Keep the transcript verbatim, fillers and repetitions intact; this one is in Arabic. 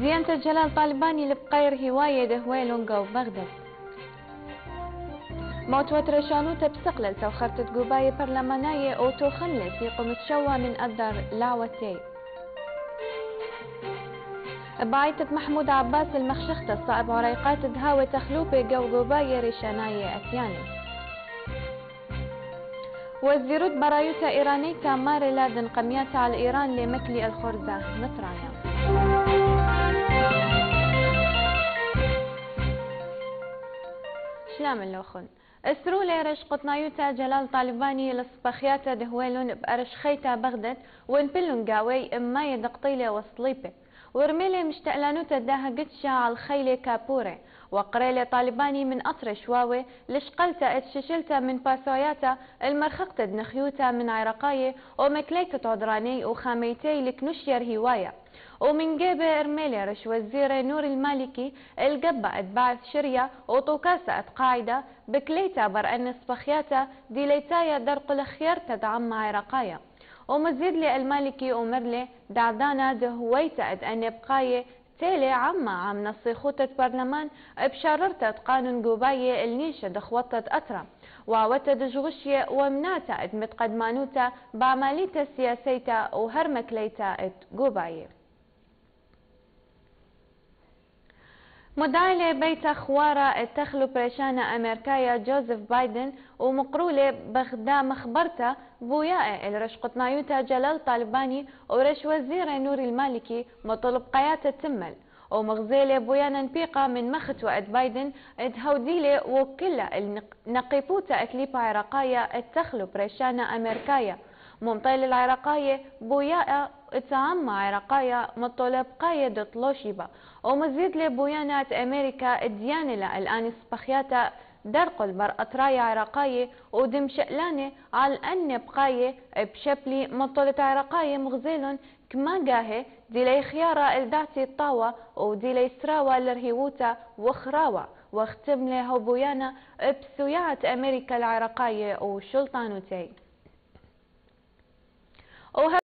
ديانة جلال طالباني لبقير هواية دهويلونغا وبغداد موت وترشانو تبسقلل توخرت قباية برلمانية أو توخملة في قمت شوى من أدر لعوتي بعيتة محمود عباس المخشختة صائب عريقات دهاوة تخلوبة جو قباية رشاناية أتياني وزيرود برايوتا إيرانيتا ماري لادن قمياتا على إيران لمكلي الخرزة مطرايا شلام اللوخن اسرولي رش قطنايوتا جلال طالباني لصباخياتا دهويلون بأرش خيتا بغداد وانبلون قاوي اما يدقطيلي وصليبي ورميلي مشتقلانوتا داها قدشا على الخيلي كابوري وقريلي طالباني من أطر شواوي لشقلتا اتششلتا من باسوياتا المرخقتا دنخيوتا من عراقاية ومكليتا عدراني وخاميتي لكنوشير هواية ومن جيبه ارميلي رش وزير نور المالكي القبة اتبعث شرية وطوكاسة اتقاعدة بكليتا برأن صبخياتا ديليتايا درق الخيار تدعم عراقايا ومزيد لي المالكي ومرلي دعدانا دهويتا اد ان بقاية تيلي عما عم نصيخوتة برلمان بشاررتة قانون قباية النيشة دخوطة أترا وعوتة دجغشية ومناتا اد متقدمانوتا بعماليتا سياسيتا وهرمكليتا اد قباية مدعي بيت خوارة اتخلوا بريشانة أمريكايا جوزيف بايدن ومقرولة بغدا مخبرتا بوياء الرش قطنايوتا جلال طالباني ورش وزير نور المالكي مطلب قيادة تمل ومغزيلة بويانا نبيقة من مخت وقت بايدن اتهوديلة وكلا نقيبوتا اكليبا عراقايا اتخلوا بريشانة أمريكايا ممطيل العراقاية بوياء اتعمى عراقايا مطلب قاية طلوشيبا ومزيد لبويانات أمريكا الديانلة الآن سبخياتا درقل بر أطرايا عراقاية ودم شألانة على أن بقاية بشبلي مطلة عراقاية مغزيلون كما جاهي ديلي خيارة الدعتي الطاوة وديلي سراوة لرهيوتا وخراوة واختم له بويانا بسويعة أمريكا العراقاية وشلطانوتي.